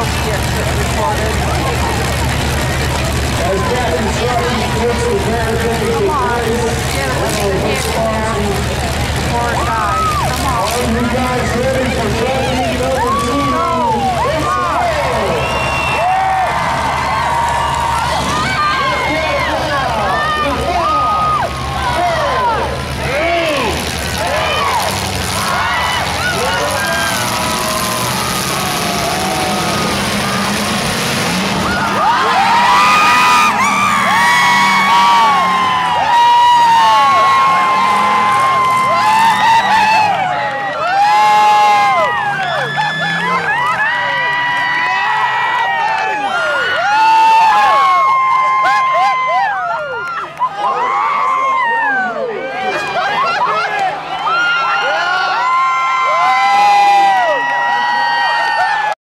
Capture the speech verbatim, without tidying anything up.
else gets it recorded. As Captain Sergeant puts the barricade Come on, get a little bit in there. Poor guy. Come on. Are you guys ready for